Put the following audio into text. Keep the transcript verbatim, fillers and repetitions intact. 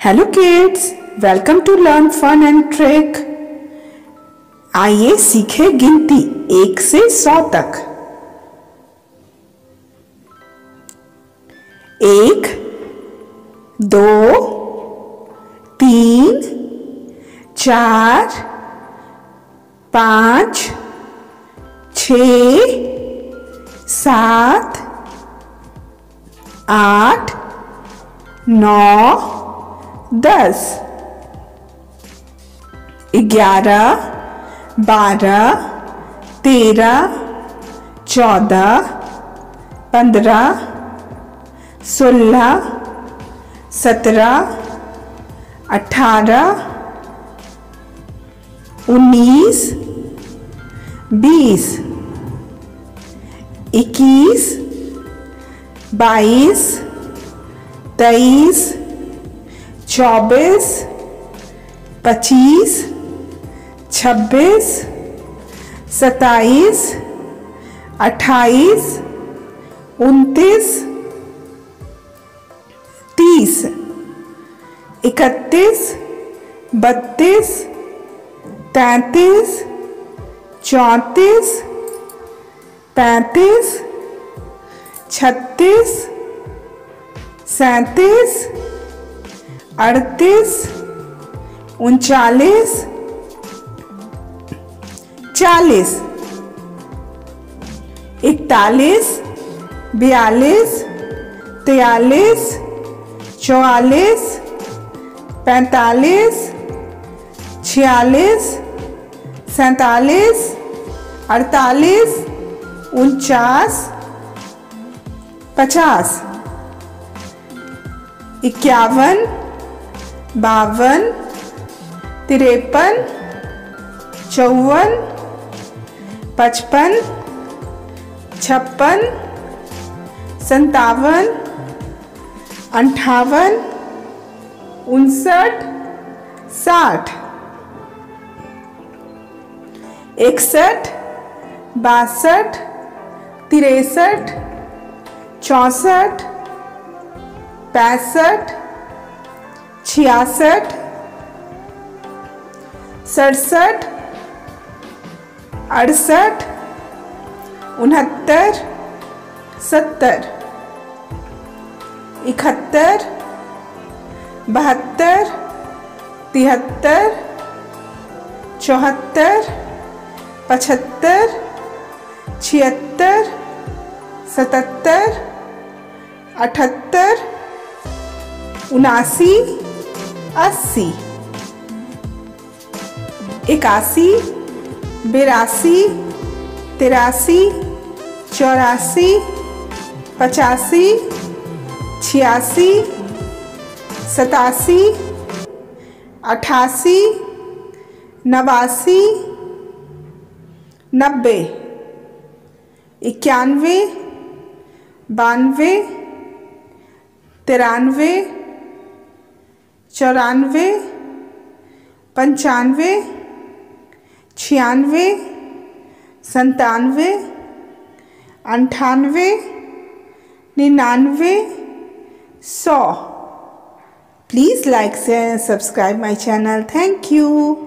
Hello kids, welcome to learn fun and trick. आइए सीखे गिनती एक से सौ तक। एक, दो, तीन, चार, पाँच, छ, सात, आठ, नौ, दस, ग्यारह, बारह, तेरह, चौदह, पंद्रह, सोलह, सत्रह, अठारह, उन्नीस, बीस, इक्कीस, बाईस, तेईस, चौबीस, पच्चीस, छब्बीस, सत्ताईस, अट्ठाईस, उनतीस, तीस, इकतीस, बत्तीस, तैंतीस, चौंतीस, पैंतीस, छत्तीस, सैंतीस, अड़तीस, उनचालीस, चालीस, इकतालीस, बयालीस, तियालीस, चौवालीस, पैंतालीस, छियालीस, सैंतालीस, अड़तालीस, उनचास, पचास, इक्यावन, बावन, तिरपन, चौवन, पचपन, छप्पन, संतावन, अंठावन, उनसठ, साठ, इकसठ, बासठ, तिरसठ, चौंसठ, पैंसठ, छियासठ, सड़सठ, अड़सठ, उनहत्तर, सत्तर, इकहत्तर, बहत्तर, तिहत्तर, चौहत्तर, पचहत्तर, छिहत्तर, सतहत्तर, अठहत्तर, उनासी, अस्सी, इक्यासी, बिरासी, तिरासी, चौरासी, पचासी, छियासी, सतासी, अठासी, नवासी, नब्बे, इक्यानवे, बानवे, तिरानवे, चौरानवे, पंचानवे, छियानवे, संतानवे, अंठानवे, निन्यानवे, सौ। Please like, share and subscribe my channel. Thank you.